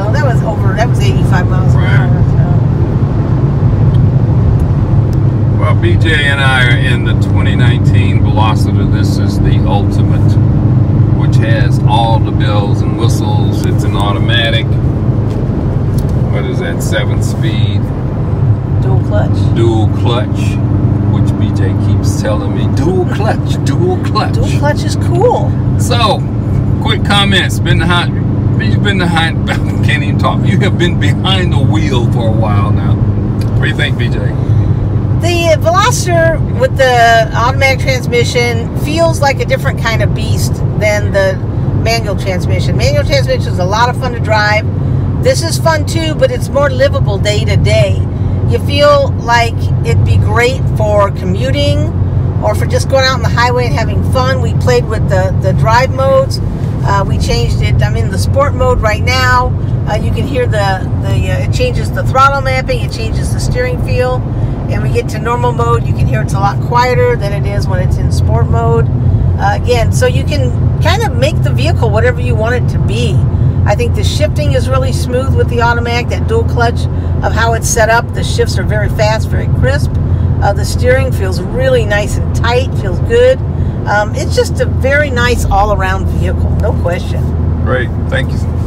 Well, that was 85 miles an hour. Well, BJ and I are in the 2019 Velociter. This is the Ultimate, which has all the bells and whistles. It's an automatic. What is that? 7-speed. Dual clutch. Dual clutch, which BJ keeps telling me. Dual clutch. Dual clutch. Dual clutch is cool. So, quick comments. You've been behind. Can't even talk. You have been behind the wheel for a while now. What do you think, BJ? The Velociter with the automatic transmission feels like a different kind of beast than the manual transmission. Manual transmission is a lot of fun to drive. This is fun too, but it's more livable day to day. You feel like it'd be great for commuting or for just going out on the highway and having fun. We played with the drive modes. We changed it. I'm in the sport mode right now. You can hear it changes the throttle mapping. It changes the steering feel. And we get to normal mode, you can hear it's a lot quieter than it is when it's in sport mode. Again, so you can kind of make the vehicle whatever you want it to be. I think the shifting is really smooth with the automatic, that dual clutch of how it's set up. The shifts are very fast, very crisp. The steering feels really nice and tight, feels good. It's just a very nice all-around vehicle, no question. Great, thank you.